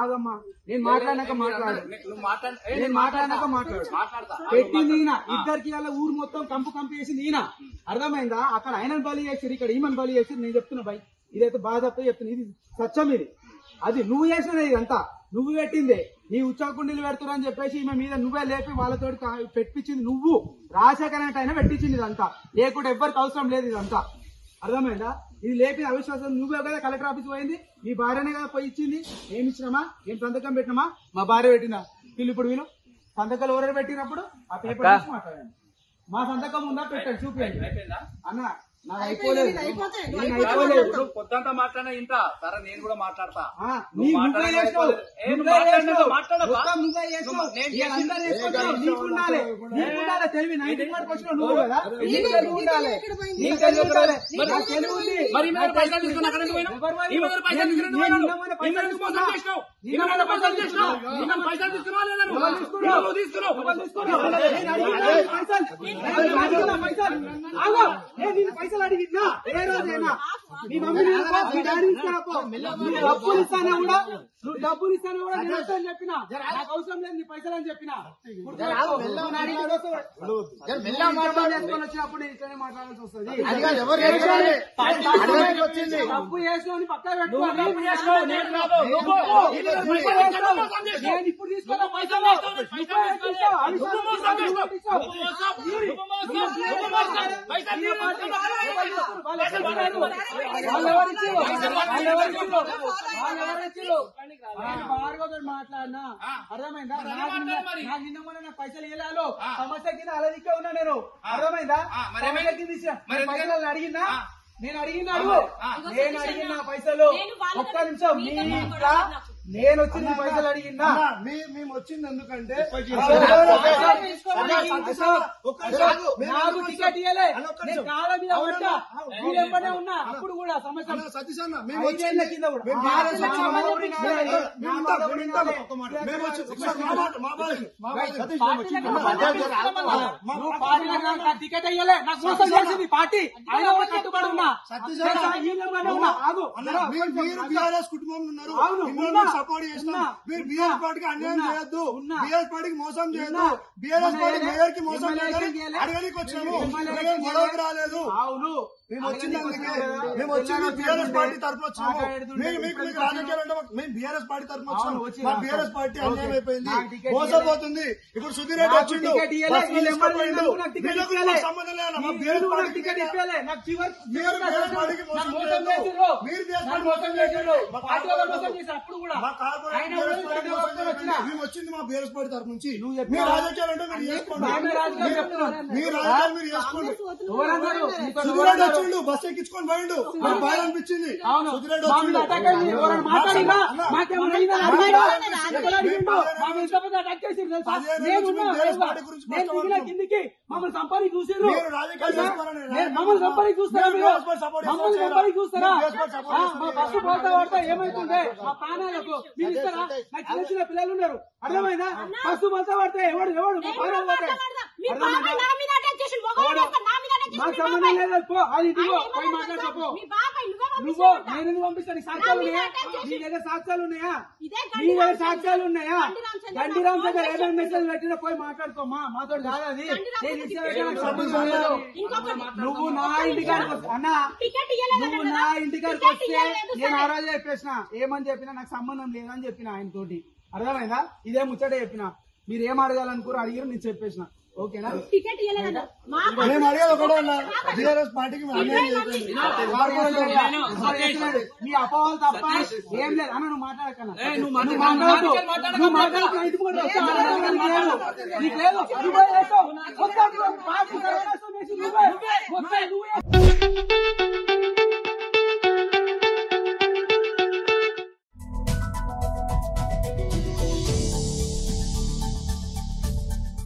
ఆగమ్మా నేను మాట్లాడినాక మాట్లాడు పెట్టింది ఈయన ఇద్దరికి అలా ఊరు మొత్తం కంపు చేసింది ఈయన అర్థమైందా అక్కడ ఆయనను బలి చేసి ఇక్కడ ఈమెను బలి చేసి నేను చెప్తున్నా భయ్ ఇదైతే బాధతో చెప్తున్నా ఇది సత్యం ఇది అది నువ్వు చేసినది ఇదంతా నువ్వు పెట్టిందే నీ ఉచ్చాకుండీలు పెడుతున్నా అని చెప్పేసి ఈమె మీద నువ్వే లేపి వాళ్ళతో పెట్టించింది నువ్వు రాజశేఖర్ అయినా పెట్టించింది ఇదంతా లేకుండా ఎవ్వరికి అవసరం లేదు ఇదంతా అర్థమైందా ఇది లేపిన అవిశ్వాసం నువ్వే కదా కలెక్టర్ ఆఫీస్ పోయింది మీ భార్యనే కదా పోయి ఇచ్చింది ఏమి ఇచ్చినామా ఏం సంతకం పెట్టినామా మా భార్య పెట్టినా ఇప్పుడు వీళ్ళు సంతకాలు ఎవరైనా పెట్టినప్పుడు ఆ పేపర్ చూసి మాట్లాడండి మా సంతకం ఉందా పెట్టండి చూపించండి అన్న నాకు అయిపోలేదు కొత్తంతా మాట్లాడినా ఇంత సరే నేను కూడా మాట్లాడతా తెలివి 90 మార్క్ వచ్చిన నువ్వు కదా పైసలు అడిగినా ఏ రోజైనా నీ మమ్మీ మీ డాడీ ఇస్తానపో నువ్వు డబ్బులు ఇస్తానా కూడా నేను వస్తాను చెప్పినా నాకు అవసరం లేదు నీ పైసలు అని చెప్పినా చేసుకొని వచ్చినప్పుడు నేను ఇట్లనే మాట్లాడాల్సి వస్తుంది డబ్బు వేసుకొని పక్కన పెట్టుకోవాలి నేను ఇప్పుడు తీసుకున్న పైసలు మాట్లాడినా అర్థమైందా నాకు నిన్న నాకు పైసలు ఇవ్వలేదు సమస్య కింద అలదికే ఉన్నా నేను అర్థమైందా పైసలు అడిగినా నేను అడిగిన పైసలు ఒక్క నిమిషం మీ ఇంట్లో నేను వచ్చింది పైసలు అడిగినా మేము వచ్చింది ఎందుకంటే నాకు టికెట్ ఇవ్వలే నేను కాళ్ళ మీద పడ్డా మీరు ఎప్పుడే ఉన్నా అప్పుడు కూడా సమస్య సతీష్ అన్న కింద టికెట్ అయ్యలే నాకు మోసం చేసింది పార్టీ అయినా కూడా కట్టుబడి ఉన్నా బీఆర్ఎస్ కుటుంబంలో ఉన్నారు సపోర్ట్ చేసినా మీరు బీఆర్ఎస్ పార్టీకి అన్యాయం చేయొద్దు బీఆర్ఎస్ పార్టీకి మోసం చేయొద్దు బీఆర్ఎస్ పార్టీ మేయర్ కి మోసం చేయాలని అడగడానికి వచ్చాము గొడవకు రాలేదు మేము వచ్చింది బీఆర్ఎస్ పార్టీ తరఫున వచ్చాము మీకు రాజకీయాలు అంటే మేము బీఆర్ఎస్ పార్టీ తరఫున వచ్చాము మా బీఆర్ఎస్ పార్టీ అన్యాయం అయిపోయింది మోసపోతుంది ఇప్పుడు సుధీర్ రెడ్డి వచ్చిండు సంబంధం లేదు మా బీఆర్ఎస్ పార్టీకి మీరు బీఆర్ఎస్ పార్టీకి మోసం చేయలేదు మీరు బీఆర్ఎస్ పార్టీ మోసం చేయలేదు మేము వచ్చింది మా బీఆర్ఎస్ పార్టీ తరఫు నుంచి మీరు రాజకీయాలు అంటే మీరు చేసుకోండి మీరు రాజకీయాలు మీరు చేసుకోండి సుధీర్ రెడ్డి వచ్చిండు బస్ ఎక్కించుకొని పోయిండు నాకు బాగా అనిపించింది సుధీర్ రెడ్డి కిందికి మమ్మల్ని సంపాదించి చూసారు మమ్మల్ని సంపాదించి చూస్తారా మమ్మల్ని సంపాదించి చూస్తారా మా బస్సు పోతా పడతా ఏమైతుండే మా ప్రాణాలకు మీరు ఇస్తారా నాకు చిన్న చిన్న పిల్లలు ఉన్నారు అర్థమైందా బస్సు పోతా పడితే ఎవడు మా ప్రాణాలు పోతాయి మాకు సంబంధం లేదు పో అది ఇదిగో పోయి మాట్లాడుకో నువ్వు నేను పంపిస్తాను సాక్ష్యాలు ఉన్నాయా నీ దగ్గర సాక్ష్యాలు ఉన్నాయా గండిరామ్ దగ్గర ఏదైనా మెసేజ్ పెట్టినా పోయి మాట్లాడుకోమా మాతో కాదు అది నేను ఇచ్చే సంబంధం లేదు నువ్వు నా ఇంటికాడికి అన్నా నువ్వు నా ఇంటికాడికి వస్తే నేను ఆ రోజు చెప్పేసిన ఏమని చెప్పినా నాకు సంబంధం లేదని చెప్పిన ఆయన తోటి అర్థమైందా ఇదే ముచ్చటే చెప్పిన మీరు ఏం అడగాలనుకోరు అడిగారు నేను చెప్పేసిన ఓకేనా మేము అడిగేది ఒకటే బీఆర్ఎస్ పార్టీకి మీ అపోహలు తప్ప ఏం లేదు అన్న నువ్వు మాట్లాడకన్నా నువ్వు మాట్లాడుతున్నా